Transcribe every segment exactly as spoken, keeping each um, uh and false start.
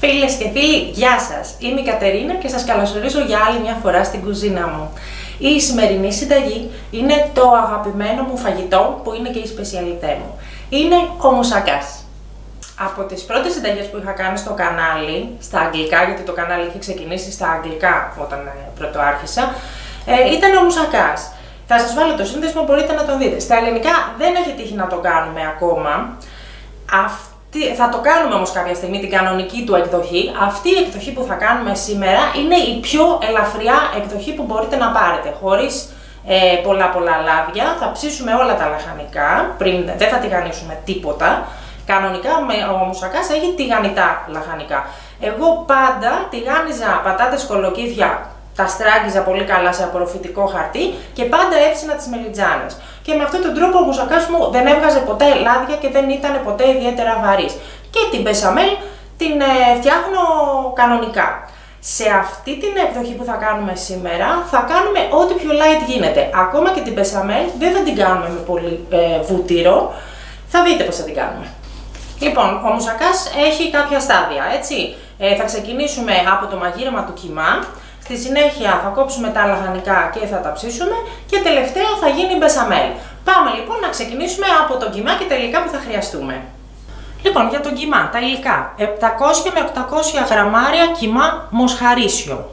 Φίλες και φίλοι, γεια σας! Είμαι η Κατερίνα και σας καλωσορίζω για άλλη μια φορά στην κουζίνα μου. Η σημερινή συνταγή είναι το αγαπημένο μου φαγητό που είναι και η σπεσιαλιτέ μου. Είναι ο μουσακάς. Από τις πρώτες συνταγές που είχα κάνει στο κανάλι, στα αγγλικά, γιατί το κανάλι είχε ξεκινήσει στα αγγλικά όταν πρώτο άρχισα, ε, ήταν ο μουσακάς. Θα σας βάλω το σύνδεσμο, μπορείτε να τον δείτε. Στα ελληνικά δεν έχει τύχει να το κάνουμε ακόμα. Αυτή, θα το κάνουμε όμως κάποια στιγμή, την κανονική του εκδοχή. Αυτή η εκδοχή που θα κάνουμε σήμερα είναι η πιο ελαφριά εκδοχή που μπορείτε να πάρετε. Χωρίς ε, πολλά πολλά λάδια, θα ψήσουμε όλα τα λαχανικά, πριν, δεν θα τηγανίσουμε τίποτα. Κανονικά ο μουσακάς έχει τηγανιτά λαχανικά. Εγώ πάντα τηγάνιζα πατάτες κολοκύθια, τα στράγγιζα πολύ καλά σε απορροφητικό χαρτί και πάντα έψινα τις μελιτζάνες. Και με αυτόν τον τρόπο ο μουσακάς μου δεν έβγαζε ποτέ λάδια και δεν ήταν ποτέ ιδιαίτερα βαρύς. Και την μπεσαμέλ την ε, φτιάχνω κανονικά. Σε αυτή την εκδοχή που θα κάνουμε σήμερα θα κάνουμε ό,τι πιο light γίνεται. Ακόμα και την μπεσαμέλ δεν θα την κάνουμε με πολύ ε, βούτυρο. Θα δείτε πώς θα την κάνουμε. Λοιπόν, ο μουσακάς έχει κάποια στάδια, έτσι. Ε, θα ξεκινήσουμε από το μαγείρεμα του κιμά. Στη συνέχεια θα κόψουμε τα λαχανικά και θα τα ψήσουμε και τελευταία θα γίνει η μπεσαμέλ. Πάμε λοιπόν να ξεκινήσουμε από το κιμά και τα υλικά που θα χρειαστούμε. Λοιπόν, για τον κιμά, τα υλικά. επτακόσια με οκτακόσια γραμμάρια κιμά μοσχαρίσιο.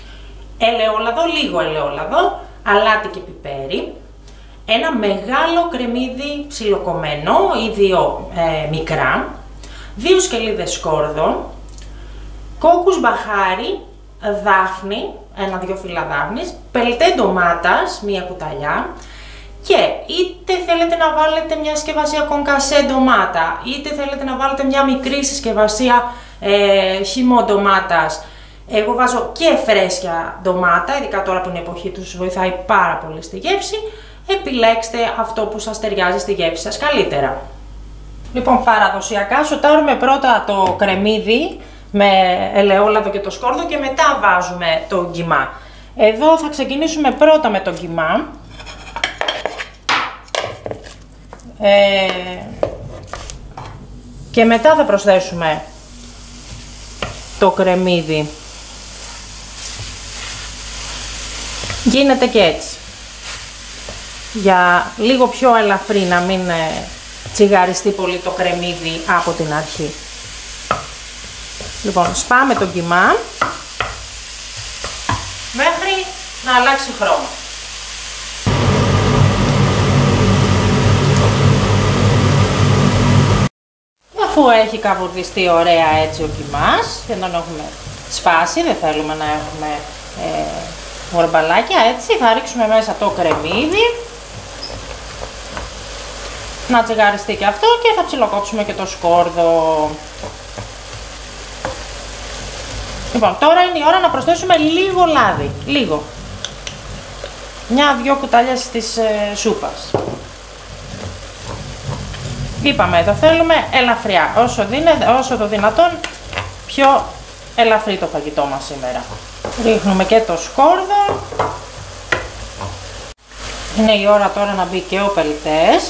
Ελαιόλαδο, λίγο ελαιόλαδο, αλάτι και πιπέρι. Ένα μεγάλο κρεμμύδι ψιλοκομμένο ή δύο ε, μικρά. Δύο σκελίδες σκόρδο. Κόκκους μπαχάρι. Δάφνη, ένα-δυο φύλλα δάφνης, πελτέ ντομάτας, μία κουταλιά και είτε θέλετε να βάλετε μια συσκευασία κονκασέ ντομάτα, είτε θέλετε να βάλετε μια μικρή συσκευασία ε, χυμό ντομάτας. Εγώ βάζω και φρέσκια ντομάτα, ειδικά τώρα που είναι η εποχή τους βοηθάει πάρα πολύ στη γεύση. Επιλέξτε αυτό που σας ταιριάζει στη γεύση σας καλύτερα. Λοιπόν, παραδοσιακά σοτάρουμε πρώτα το κρεμμύδι με ελαιόλαδο και το σκόρδο και μετά βάζουμε το κιμά. Εδώ θα ξεκινήσουμε πρώτα με το κιμά. Ε, και μετά θα προσθέσουμε το κρεμμύδι. Γίνεται και έτσι. Για λίγο πιο ελαφρύ, να μην τσιγαριστεί πολύ το κρεμμύδι από την αρχή. Λοιπόν, σπάμε το κιμά μέχρι να αλλάξει χρώμα. Αφού έχει καβουρδιστεί ωραία έτσι ο κιμάς και τον έχουμε σπάσει, δεν θέλουμε να έχουμε ε, μορμπαλάκια, έτσι θα ρίξουμε μέσα το κρεμμύδι να τσιγαριστεί και αυτό και θα ψιλοκόψουμε και το σκόρδο. Λοιπόν, τώρα είναι η ώρα να προσθέσουμε λίγο λάδι, λίγο. Μια-δυο κουτάλιες της ε, σούπας. Είπαμε, το θέλουμε ελαφριά, όσο, δίνε, όσο το δυνατόν πιο ελαφρύ το φαγητό μας σήμερα. Ρίχνουμε και το σκόρδο. Είναι η ώρα τώρα να μπει και ο πελτές.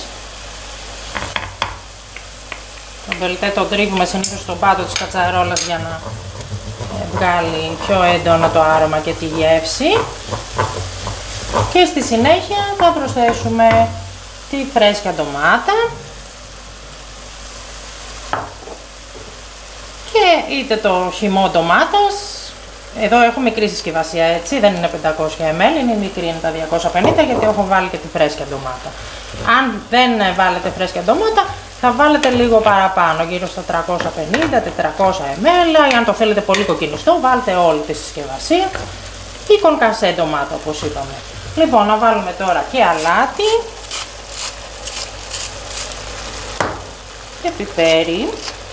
Τον πελτέ τον τρίβουμε συνήθως στον πάτο της κατσαρόλας για να βγάλει πιο έντονο το άρωμα και τη γεύση. Και στη συνέχεια θα προσθέσουμε τη φρέσκια ντομάτα και είτε το χυμό ντομάτας. Εδώ έχω μικρή συσκευασία, έτσι, δεν είναι πεντακόσια μιλιλίτρα, είναι μικρή, είναι τα διακόσια πενήντα, γιατί έχω βάλει και τη φρέσκια ντομάτα. Αν δεν βάλετε φρέσκια ντομάτα, θα βάλετε λίγο παραπάνω, γύρω στα τριακόσια πενήντα με τετρακόσια μιλιλίτρα, ή αν το θέλετε πολύ κοκκινιστό, βάλτε όλη τη συσκευασία ή κονκασέ ντομάτα, όπως είπαμε. Λοιπόν, να βάλουμε τώρα και αλάτι και πιπέρι.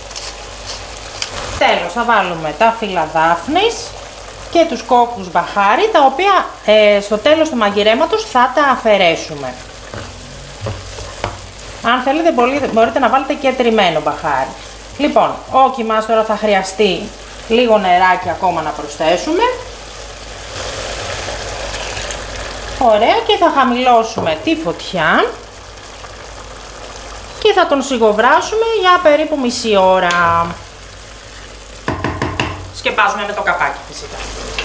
Τέλος, θα βάλουμε τα φύλλα δάφνης και τους κόκκους μπαχάρι, τα οποία ε, στο τέλος του μαγειρέματος θα τα αφαιρέσουμε. Αν θέλετε μπορείτε να βάλετε και τριμμένο μπαχάρι. Λοιπόν, ο κιμάς τώρα θα χρειαστεί λίγο νεράκι ακόμα να προσθέσουμε. Ωραία, και θα χαμηλώσουμε τη φωτιά και θα τον σιγοβράσουμε για περίπου μισή ώρα. σκεπάζουμε με το καπάκι φυσικά.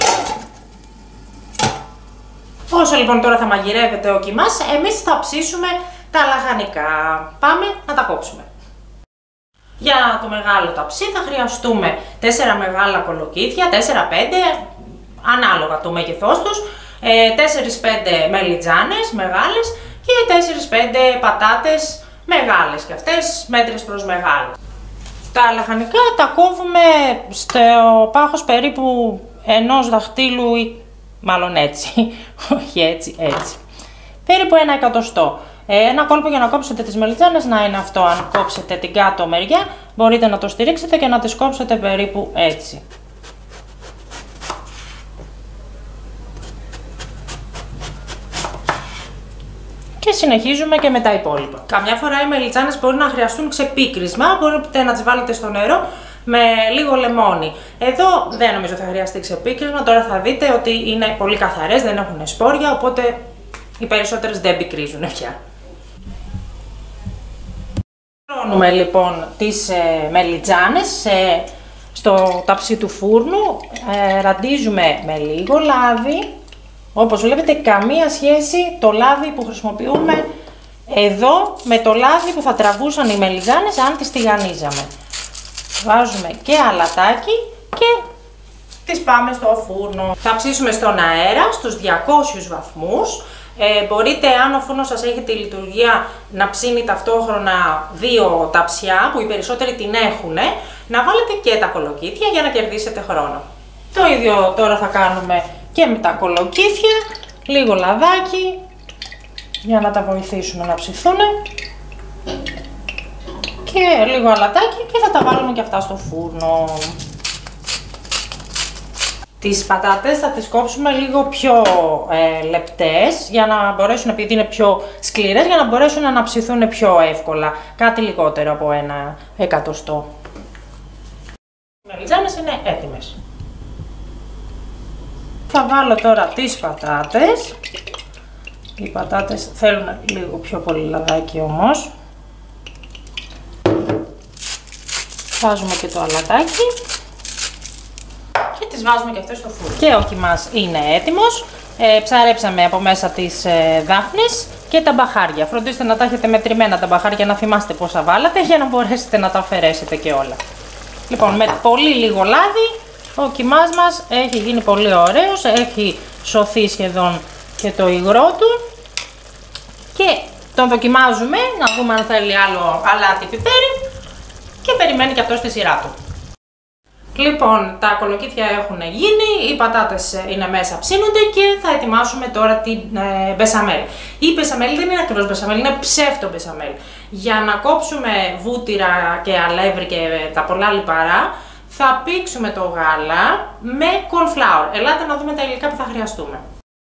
Όσο λοιπόν τώρα θα μαγειρεύεται ο κιμάς, εμείς θα ψήσουμε τα λαχανικά. Πάμε να τα κόψουμε. Για το μεγάλο ταψί θα χρειαστούμε τέσσερα μεγάλα κολοκύθια, τέσσερα πέντε, ανάλογα το μέγεθός τους, τέσσερα πέντε μελιτζάνες μεγάλες και τέσσερα πέντε πατάτες μεγάλες και αυτές μέτρες προς μεγάλες. Τα λαχανικά τα κόβουμε στο πάχος περίπου ενός δαχτύλου ή μάλλον έτσι, όχι έτσι, έτσι. Περίπου ένα εκατοστό. Ένα κόλπο για να κόψετε τις μελιτζάνες να είναι αυτό, αν κόψετε την κάτω μεριά μπορείτε να το στηρίξετε και να τις κόψετε περίπου έτσι. Και συνεχίζουμε και με τα υπόλοιπα. Καμιά φορά οι μελιτζάνες μπορεί να χρειαστούν ξεπίκρισμα, μπορείτε να τις βάλετε στο νερό με λίγο λεμόνι. Εδώ δεν νομίζω θα χρειαστεί ξεπίκρισμα, τώρα θα δείτε ότι είναι πολύ καθαρές, δεν έχουν σπόρια, οπότε οι περισσότερες δεν πικρίζουν πια. Τρώνουμε λοιπόν τις ε, μελιτζάνες ε, στο ταψί του φούρνου, ε, ραντίζουμε με λίγο λάδι. Όπως βλέπετε καμία σχέση το λάδι που χρησιμοποιούμε εδώ με το λάδι που θα τραβούσαν οι μελιτζάνες αν τις τηγανίζαμε. Βάζουμε και αλατάκι και τις πάμε στο φούρνο. Θα ψήσουμε στον αέρα στους διακόσιους βαθμούς. Ε, μπορείτε, αν ο φούρνος σας έχει τη λειτουργία να ψήνει ταυτόχρονα δύο ταψιά, που οι περισσότεροι την έχουν, να βάλετε και τα κολοκύθια για να κερδίσετε χρόνο. Το ίδιο τώρα θα κάνουμε και με τα κολοκύθια, λίγο λαδάκι για να τα βοηθήσουμε να ψηθούν και λίγο αλατάκι και θα τα βάλουμε και αυτά στο φούρνο. Τις πατάτες θα τις κόψουμε λίγο πιο ε, λεπτές για να μπορέσουν, επειδή είναι πιο σκληρές, για να μπορέσουν να ψηθούν πιο εύκολα, κάτι λιγότερο από ένα εκατοστό. Οι μελιτζάνες είναι έτοιμες. Θα βάλω τώρα τις πατάτες. Οι πατάτες θέλουν λίγο πιο πολύ λαδάκι όμως. Βάζουμε και το αλατάκι και τις βάζουμε και αυτές στο φούρνο. Και ο κιμάς είναι έτοιμος. Ε, ψαρέψαμε από μέσα τις ε, δάφνες και τα μπαχάρια. Φροντίστε να τα έχετε μετρημένα τα μπαχάρια, να θυμάστε πόσα βάλατε για να μπορέσετε να τα αφαιρέσετε και όλα. Λοιπόν, με πολύ λίγο λάδι ο κιμάς μας έχει γίνει πολύ ωραίος, έχει σωθεί σχεδόν και το υγρό του και τον δοκιμάζουμε να δούμε αν θέλει άλλο αλάτι πιπέρι και περιμένει και αυτό στη σειρά του. Λοιπόν, τα κολοκύθια έχουν γίνει, οι πατάτες είναι μέσα, ψήνονται και θα ετοιμάσουμε τώρα την ε, μπεσαμέλ. Η μπεσαμέλ δεν είναι ακριβώς μπεσαμέλ, είναι ψεύτο μπεσαμέλ. Για να κόψουμε βούτυρα και αλεύρι και τα πολλά λιπαρά, θα πήξουμε το γάλα με corn flour. Ελάτε να δούμε τα υλικά που θα χρειαστούμε.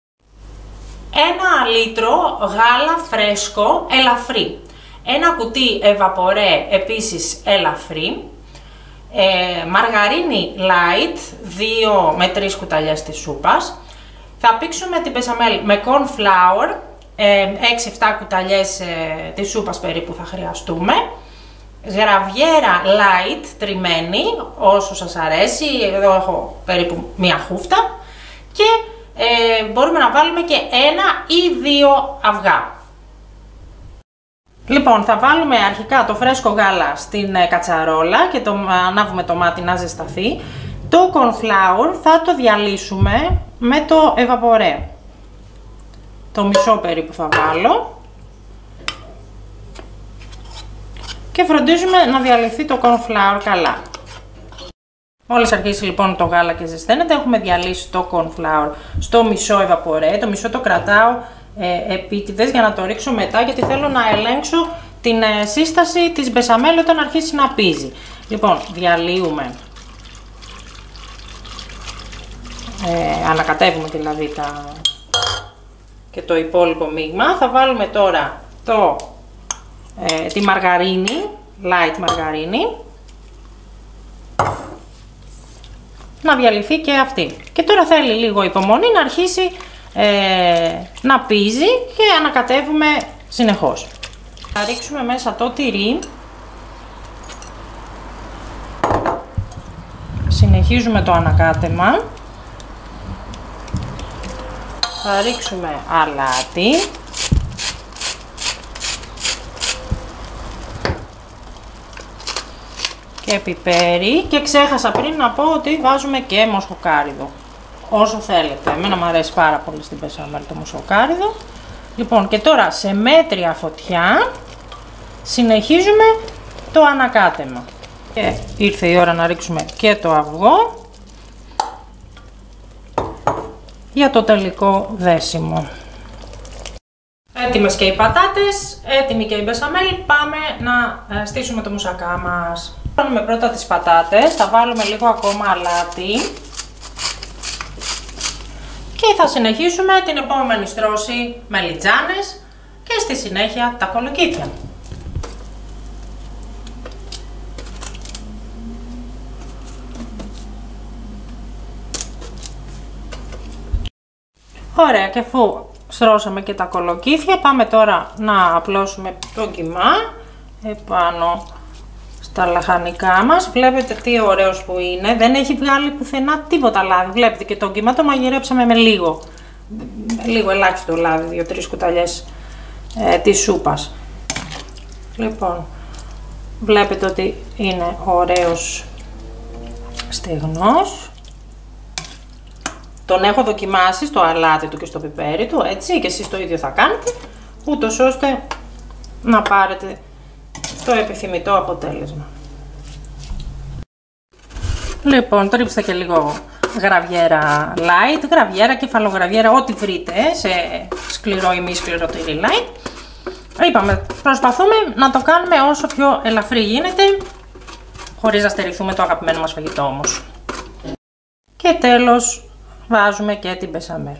Ένα λίτρο γάλα φρέσκο ελαφρύ. Ένα κουτί εβαπορέ επίσης ελαφρύ. Ε, μαργαρίνη light, δύο με τρεις κουταλιές της σούπας. Θα πήξουμε την μπεσαμέλ με corn flour, ε, έξι εφτά κουταλιές ε, της σούπας περίπου θα χρειαστούμε. Γραβιέρα light τριμμένη, όσο σας αρέσει, εδώ έχω περίπου μία χούφτα. Και ε, μπορούμε να βάλουμε και ένα ή δύο αυγά. Λοιπόν, θα βάλουμε αρχικά το φρέσκο γάλα στην κατσαρόλα και το ανάβουμε το μάτι να ζεσταθεί. Το corn flour θα το διαλύσουμε με το εβαπορέ. Το μισό περίπου θα βάλω. Και φροντίζουμε να διαλυθεί το corn flour καλά. Μόλις αρχίσει λοιπόν το γάλα και ζεσταίνεται, έχουμε διαλύσει το corn flour στο μισό εβαπορέ. Το μισό το κρατάω ε, επίτηδες για να το ρίξω μετά, γιατί θέλω να ελέγξω την ε, σύσταση της μπεσαμέλ όταν αρχίσει να πίζει. Λοιπόν, διαλύουμε, ε, ανακατεύουμε δηλαδή τα... και το υπόλοιπο μείγμα. Θα βάλουμε τώρα το, ε, τη μαργαρίνη, light μαργαρίνη, να διαλυθεί και αυτή. Και τώρα θέλει λίγο υπομονή να αρχίσει ε, να πίζει και ανακατεύουμε συνεχώς. Θα ρίξουμε μέσα το τυρί. Συνεχίζουμε. συνεχίζουμε το ανακάτεμα. Θα ρίξουμε αλάτι. Και πιπέρι, και ξέχασα πριν να πω ότι βάζουμε και μοσχοκάριδο όσο θέλετε. Εμένα μου αρέσει πάρα πολύ στην μπεσαμέλ το μοσχοκάριδο. Λοιπόν, και τώρα σε μέτρια φωτιά συνεχίζουμε το ανακάτεμα. Και ήρθε η ώρα να ρίξουμε και το αυγό για το τελικό δέσιμο. Έτοιμες και οι πατάτες, έτοιμη και η μπεσαμέλ, πάμε να στήσουμε το μουσακά μας. Βάλουμε πρώτα τις πατάτες, θα βάλουμε λίγο ακόμα αλάτι και θα συνεχίσουμε την επόμενη στρώση με λιτζάνες και στη συνέχεια τα κολοκύθια. Ωραία, και αφού στρώσαμε και τα κολοκύθια, πάμε τώρα να απλώσουμε το κιμά επάνω στα λαχανικά μας. Βλέπετε τι ωραίος που είναι, δεν έχει βγάλει πουθενά τίποτα λάδι. Βλέπετε και το κιμά το μαγειρέψαμε με λίγο, λίγο ελάχιστο λάδι, δύο τρεις κουταλιές ε, της σούπας. Λοιπόν, βλέπετε ότι είναι ωραίος στεγνός. Τον έχω δοκιμάσει στο αλάτι του και στο πιπέρι του, έτσι, και εσείς το ίδιο θα κάνετε, ούτως ώστε να πάρετε το επιθυμητό αποτέλεσμα. Λοιπόν, τρίψτε και λίγο γραβιέρα light, γραβιέρα, κεφαλογραβιέρα, ό,τι βρείτε σε σκληρό ή μη σκληρό τυρί light. Είπαμε, προσπαθούμε να το κάνουμε όσο πιο ελαφρύ γίνεται, χωρίς να στερηθούμε το αγαπημένο μας φαγητό όμως. Και τέλος, βάζουμε και την μπεσαμέλ.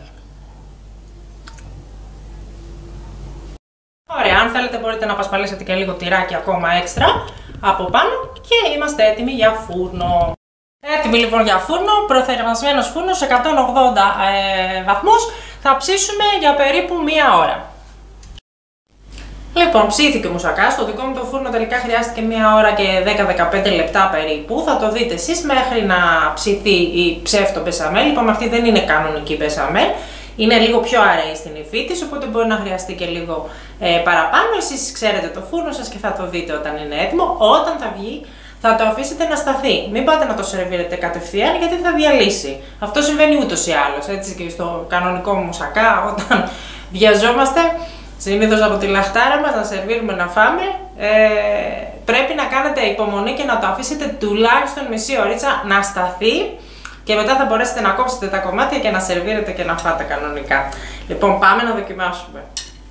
Ωραία, αν θέλετε μπορείτε να πασπαλίσετε και λίγο τυράκι ακόμα έξτρα από πάνω και είμαστε έτοιμοι για φούρνο. Έτοιμοι λοιπόν για φούρνο, προθερμασμένος φούρνος σε εκατόν ογδόντα ε, βαθμούς, θα ψήσουμε για περίπου μία ώρα. Λοιπόν, ψήθηκε ο μουσακάς, στο δικό μου το φούρνο τελικά χρειάστηκε μία ώρα και δέκα με δεκαπέντε λεπτά περίπου. Θα το δείτε εσείς μέχρι να ψηθεί η ψεύτο μπεσαμέλ. Είπαμε, αυτή δεν είναι κανονική μπεσαμέλ, είναι λίγο πιο αραιή στην υφή της, οπότε μπορεί να χρειαστεί και λίγο ε, παραπάνω. Εσείς ξέρετε το φούρνο σας και θα το δείτε όταν είναι έτοιμο. Όταν θα βγει θα το αφήσετε να σταθεί. Μην πάτε να το σερβίρετε κατευθείαν γιατί θα διαλύσει. Αυτό συμβαίνει ούτως ή άλλως, έτσι, και στο κανονικό μουσακά όταν βιαζόμαστε συνήθως από τη λαχτάρα μας να σερβίρουμε να φάμε, ε, πρέπει να κάνετε υπομονή και να το αφήσετε τουλάχιστον μισή ωρίτσα να σταθεί και μετά θα μπορέσετε να κόψετε τα κομμάτια και να σερβίρετε και να φάτε κανονικά. Λοιπόν, πάμε να δοκιμάσουμε.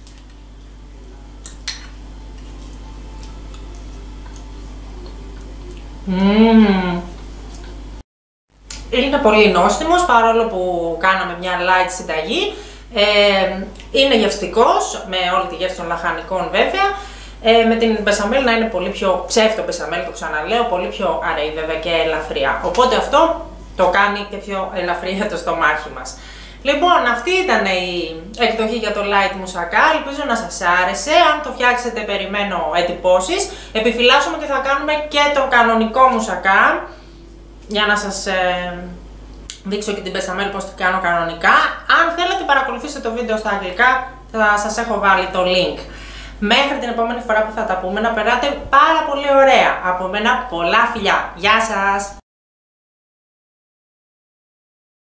Mm. Είναι πολύ νόστιμος παρόλο που κάναμε μια light συνταγή. Ε, είναι γευστικός, με όλη τη γεύση των λαχανικών βέβαια, ε, με την μπεσαμέλ να είναι πολύ πιο ψεύτο μπεσαμέλ, το ξαναλέω, πολύ πιο αραιή βέβαια και ελαφριά. Οπότε αυτό το κάνει και πιο ελαφρύ για το στομάχι μας. Λοιπόν, αυτή ήταν η εκδοχή για το light μουσακά, ελπίζω να σας άρεσε. Αν το φτιάξετε περιμένω εντυπώσεις. Επιφυλάσσουμε και θα κάνουμε και το κανονικό μουσακά, για να σας ε, δείξω και την μπεσαμέλ πώς την κάνω κανονικά. Αν θέλετε παρακολουθήστε το βίντεο στα αγγλικά, θα σας έχω βάλει το link. Μέχρι την επόμενη φορά που θα τα πούμε, να περάτε πάρα πολύ ωραία. Από μένα πολλά φιλιά. Γεια σας!